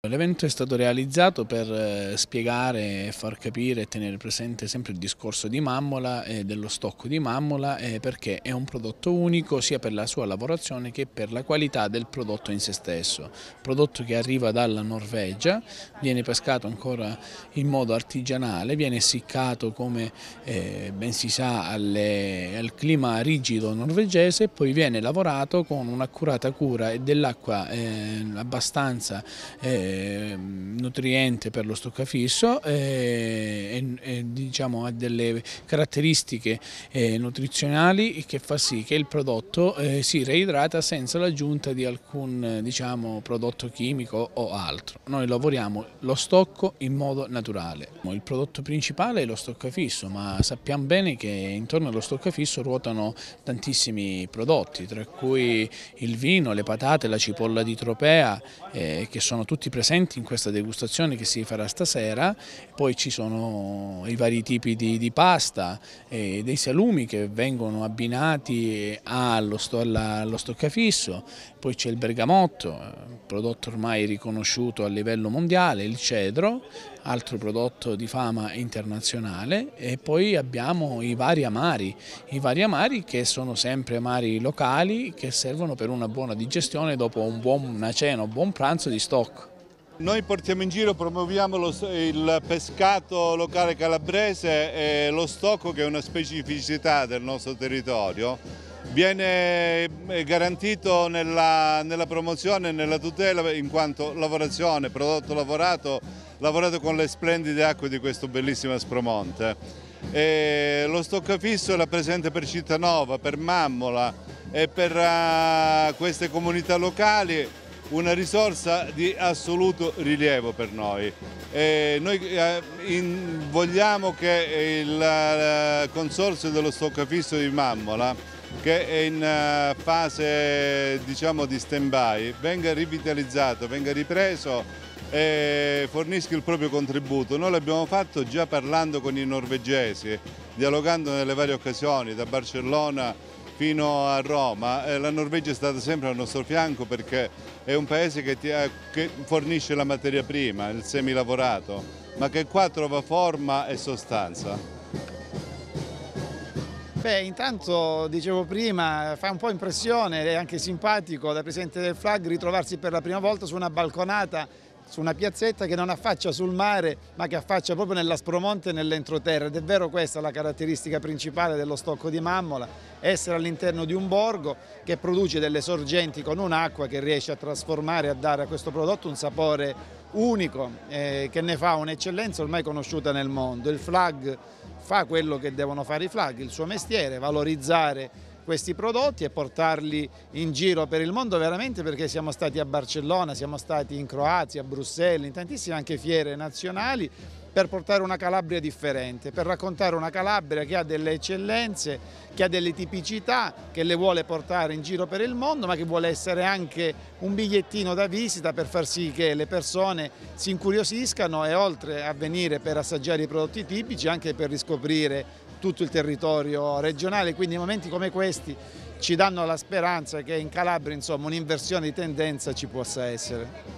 L'evento è stato realizzato per spiegare e far capire e tenere presente sempre il discorso di Mammola e dello stocco di Mammola, perché è un prodotto unico sia per la sua lavorazione che per la qualità del prodotto in se stesso. Prodotto che arriva dalla Norvegia, viene pescato ancora in modo artigianale, viene essiccato come ben si sa al clima rigido norvegese e poi viene lavorato con un'accurata cura e dell'acqua abbastanza nutriente per lo stoccafisso e diciamo, ha delle caratteristiche nutrizionali che fa sì che il prodotto si reidrata senza l'aggiunta di alcun prodotto chimico o altro. Noi lavoriamo lo stocco in modo naturale. Il prodotto principale è lo stoccafisso, ma sappiamo bene che intorno allo stoccafisso ruotano tantissimi prodotti, tra cui il vino, le patate, la cipolla di Tropea, che sono tutti presenti in questa degustazione che si farà stasera. Poi ci sono i vari tipi di pasta, dei salumi che vengono abbinati allo stoccafisso, poi c'è il bergamotto, prodotto ormai riconosciuto a livello mondiale, il cedro, altro prodotto di fama internazionale, e poi abbiamo i vari amari che sono sempre amari locali che servono per una buona digestione dopo una cena, un buon pranzo di stocco. Noi portiamo in giro, promuoviamo il pescato locale calabrese e lo stocco, che è una specificità del nostro territorio. Viene garantito nella promozione e nella tutela in quanto lavorazione, prodotto lavorato con le splendide acque di questo bellissimo Aspromonte. Lo stoccafisso è rappresenta per Cittanova, per Mammola e per queste comunità locali una risorsa di assoluto rilievo per noi. Noi vogliamo che il Consorzio dello Stoccafisso di Mammola, che è in fase di stand-by, venga rivitalizzato, venga ripreso e fornisca il proprio contributo. Noi l'abbiamo fatto già parlando con i norvegesi, dialogando nelle varie occasioni, da Barcellona fino a Roma. La Norvegia è stata sempre al nostro fianco perché è un paese che fornisce la materia prima, il semilavorato, ma che qua trova forma e sostanza. Beh, intanto dicevo prima, fa un po' impressione, è anche simpatico da presidente del FLAG ritrovarsi per la prima volta su una balconata, su una piazzetta che non affaccia sul mare ma che affaccia proprio nell'Aspromonte e nell'entroterra, ed è vero, questa è la caratteristica principale dello stocco di Mammola, essere all'interno di un borgo che produce delle sorgenti con un'acqua che riesce a trasformare e a dare a questo prodotto un sapore unico, che ne fa un'eccellenza ormai conosciuta nel mondo. Il FLAG fa quello che devono fare i FLAG, il suo mestiere, valorizzare questi prodotti e portarli in giro per il mondo, veramente, perché siamo stati a Barcellona, siamo stati in Croazia, a Bruxelles, in tantissime anche fiere nazionali, per portare una Calabria differente, per raccontare una Calabria che ha delle eccellenze, che ha delle tipicità, che le vuole portare in giro per il mondo, ma che vuole essere anche un bigliettino da visita per far sì che le persone si incuriosiscano e, oltre a venire per assaggiare i prodotti tipici, anche per riscoprire tutto il territorio regionale. Quindi momenti come questi ci danno la speranza che in Calabria, insomma, un'inversione di tendenza ci possa essere.